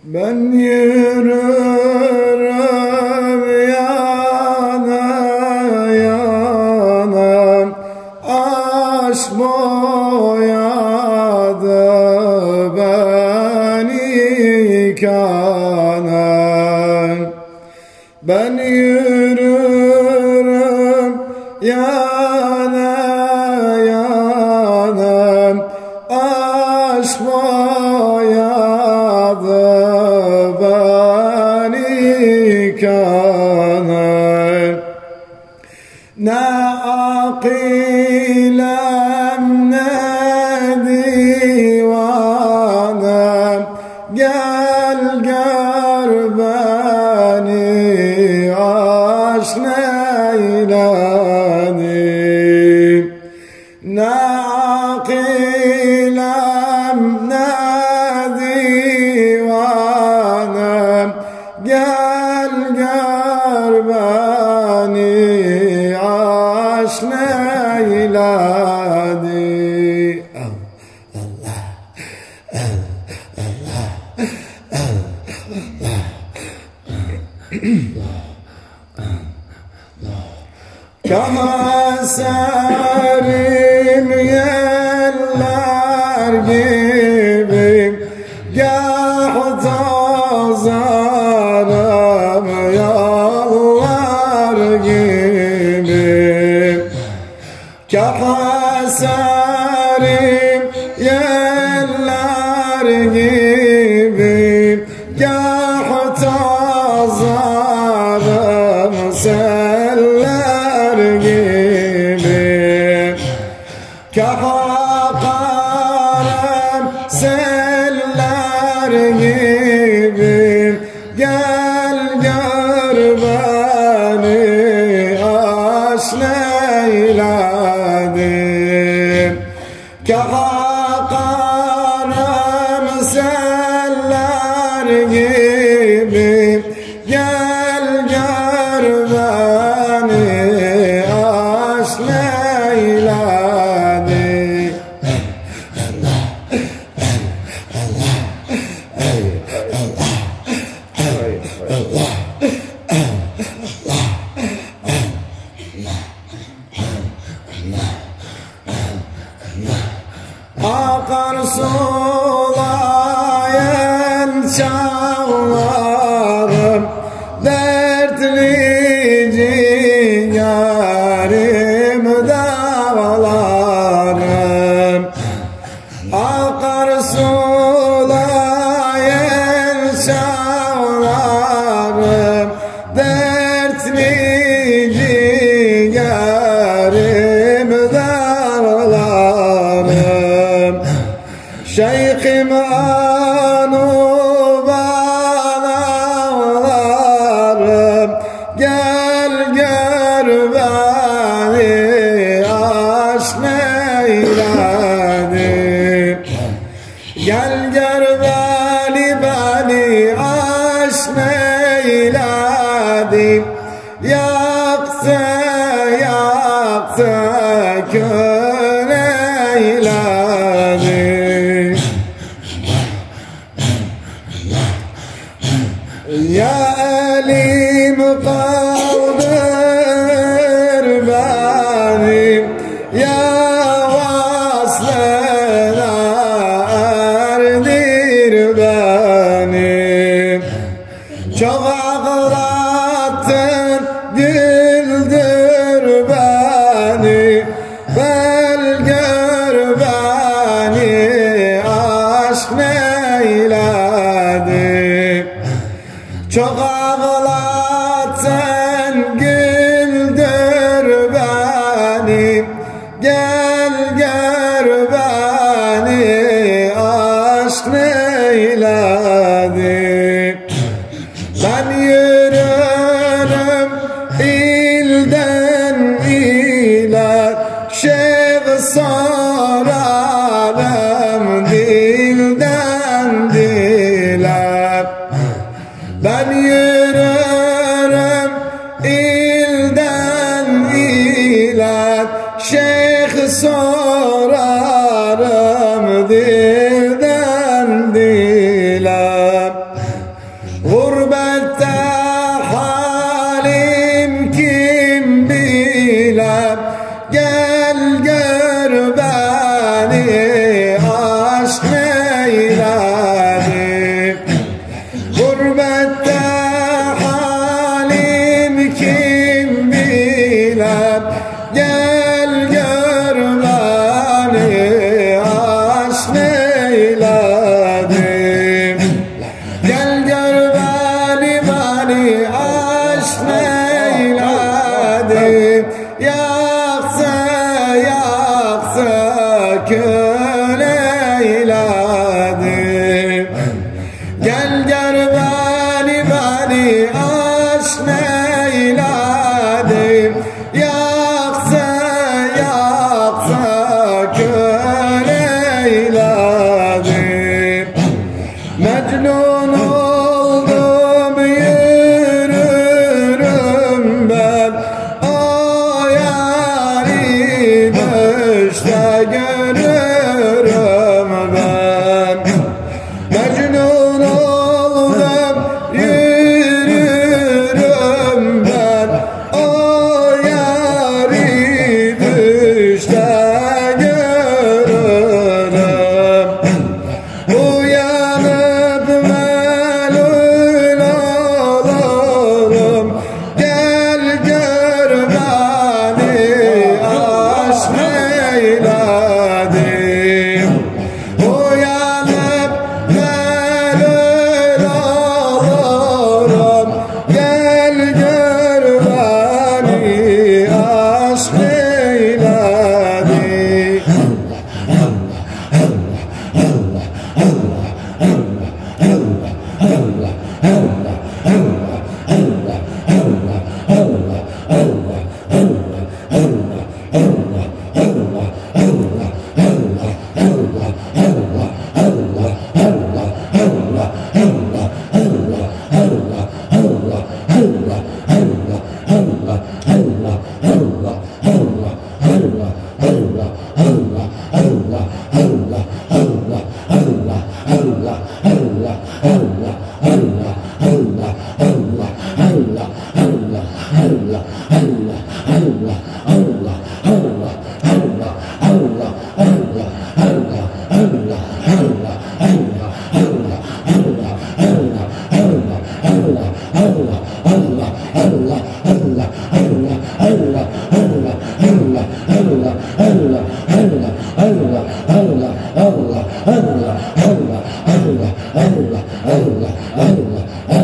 Ben yürürüm yana yana, aşk boyadı beni kana. Ben yürürüm yana yana, aşk boyadı beni kana. Ne akilem ne divanem, gel gör beni aşk neyledi. Ne akilem ne divanem, gel gör beni aşk neyledi. Allah, Allah, Allah, kah eserim yeller gibi, gah tazarım yollar gibi. Kah eserim yeller gibi, gah tazarım seller gibi. Kah akarım seller gibi, gel gör beni aşk neyledi. Kah akarım seller gibi, gel gör beni aşk neyledi. Akar sulayan çağlarım, dertli ciğerim dağlarım. Akar sulayan çağlarım, dertli ciğerim dağlarım. Şeyhim anu bağlarım, gel gör beni aşk neyledi. Gel gör beni aşk neyledi. Yaktı yaktı kör eyledi. Ya elim kaldır beni, ya vaslına erdir beni. Çok ağlattın, güldür beni, gel gör beni aşk neyledi. Çok ağlattın, güldür beni, gel gör beni aşk neyledi. Ben yürürüm ilden ile, şeyh sorarım dilden dile. Ben yürürüm Gurbette halim kim bilir, gel gör beni aşk neyledi. Gurbette halim kim bilir, gel gör beni aşk neyledi. Gel gör beni aşk neyledi. Yaksa yaksa kül eyledi. Gel gör beni aşk neyledi. Yaksa yaksa kül eyledi. Mecnun oldum yürürüm ben, o yâri düşte görürüm ben. Mecnun oldum yürürüm ben, o yâri düşte görürüm. Uyanıp melul olurum, gel gör beni aşk neyledi. Uyanıp melul olurum, gel gör beni aşk neyledi. Allah